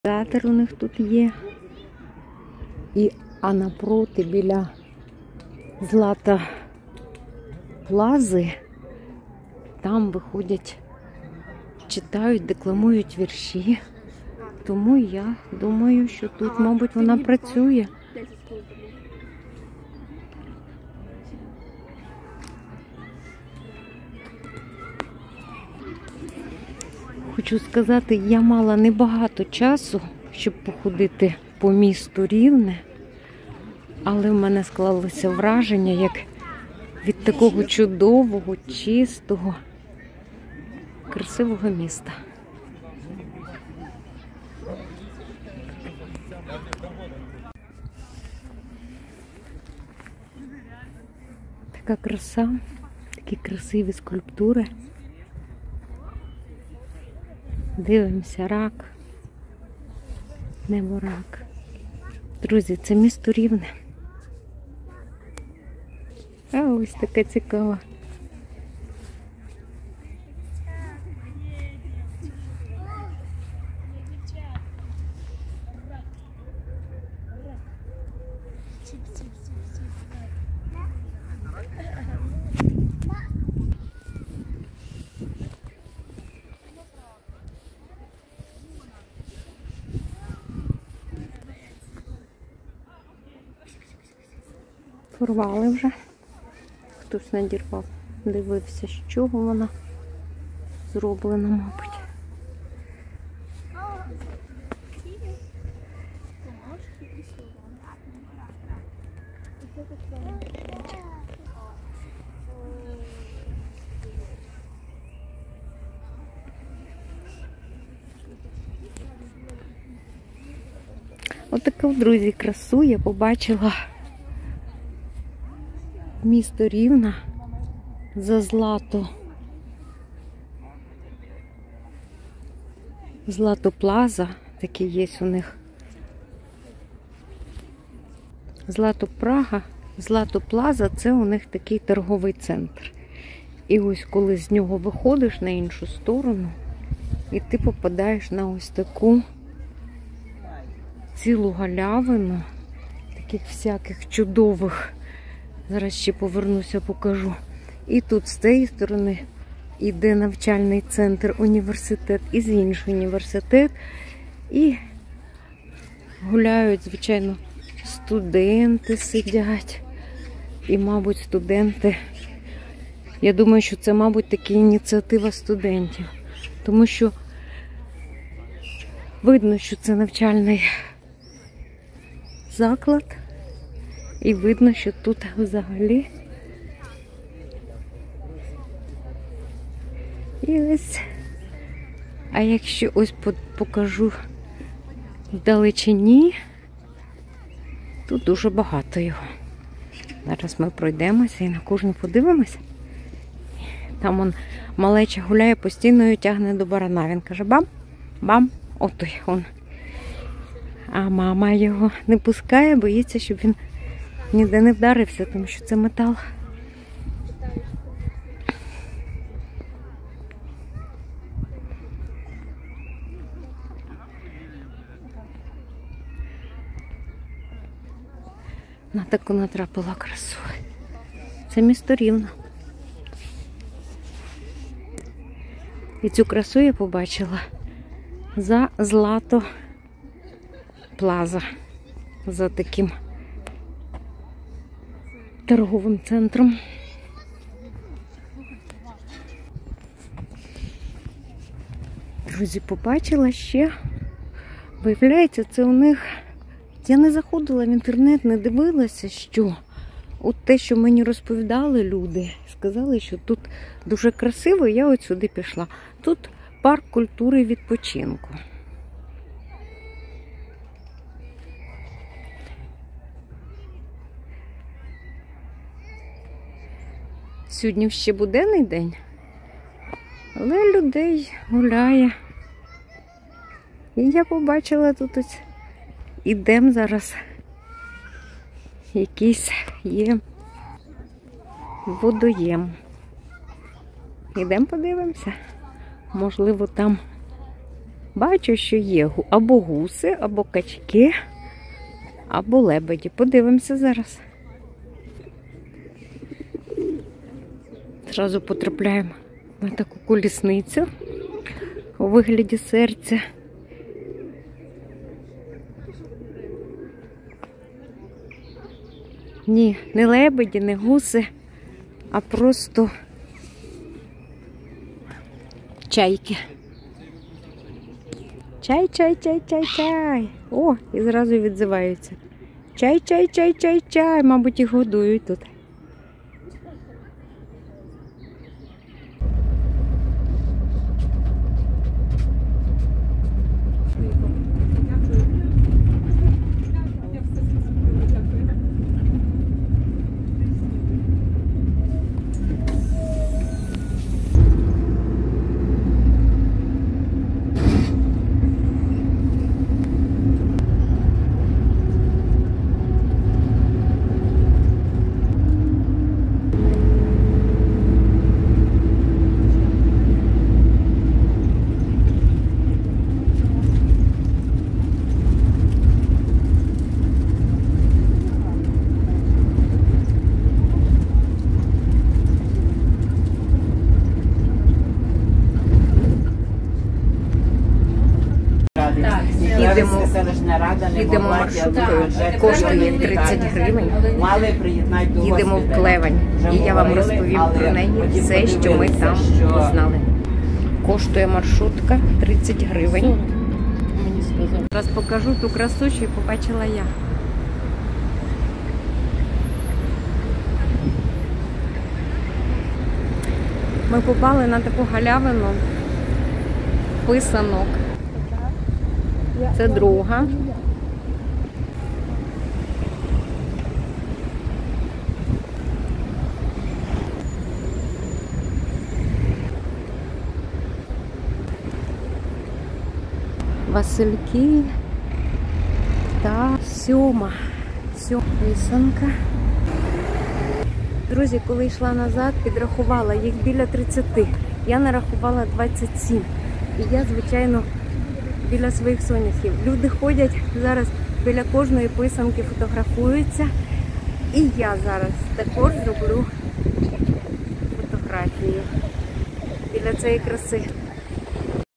Театр у них тут є. А напроти, біля Злата Плази, там виходять, читають, декламують вірші. Тому я думаю, що тут, мабуть, вона працює. Хочу сказати, я мала небагато часу, щоб походити по місту Рівне, але в мене склалося враження, як від такого чудового, чистого, красивого міста. Така краса, такі красиві скульптури. Дивимося, рак, неборак. Друзі, це місто Рівне. А ось така цікава. Порвали вже. Хтось надірвав. Дивився, з чого вона зроблена, мабуть. Отаку, друзі, красу я побачила. Місто Рівне за Злато Плаза, такі є у них. Злато Плаза – це у них такий торговий центр. І ось коли з нього виходиш на іншу сторону, і ти попадаєш на ось таку цілу галявину, таких всяких чудових. Зараз ще повернуся, покажу. І тут з цієї сторони йде навчальний центр, університет, і з іншого університет. І гуляють, звичайно, студенти сидять. І, мабуть, студенти, я думаю, що це, мабуть, така ініціатива студентів. Тому що видно, що це навчальний заклад. І видно, що тут взагалі. І ось, а якщо ось покажу вдалечині, тут дуже багато його. Зараз ми пройдемося і на кожну подивимося. Там он малеча гуляє, постійно її тягне до барана. Він каже: бам, бам, отой он. А мама його не пускає, боїться, щоб він ніде не вдарився, тому що це метал. На таку натрапила красу. Це місто Рівне. І цю красу я побачила за Злато Плаза. За таким торговим центром. Друзі, побачила ще. Виявляється, це у них... Я не заходила в інтернет, не дивилася, що. От те, що мені розповідали люди, сказали, що тут дуже красиво, я от сюди пішла. Тут парк культури і відпочинку. Сьогодні ще буденний день, але людей гуляє. І я побачила тут ось, ідемо зараз, якийсь є водоєм. Ідемо подивимося. Можливо, там Бачу, що є або гуси, або качки, або лебеді. Подивимося зараз. Зразу потрапляємо на таку колісницю у вигляді серця. Ні, не лебеді, не гуси, а просто чайки. Чай, чай, чай, чай, чай. О, і зразу відзиваються. Чай, чай, чай, чай, чай. Мабуть, їх годують тут. Їдемо маршруткою, коштує 30 гривень. Їдемо в Клевень. І я вам розповім про неї все, що ми там узнали. Коштує маршрутка 30 гривень. Зараз покажу ту красу, що побачила я. Ми попали на таку галявину писанок. Це друга. Васильки та сьома писанка. Друзі, коли йшла назад, підрахувала їх біля 30. Я нарахувала 27. І я, звичайно, біля своїх соняхів. Люди ходять зараз біля кожної писанки, фотографуються. І я зараз також зроблю фотографії біля цієї краси.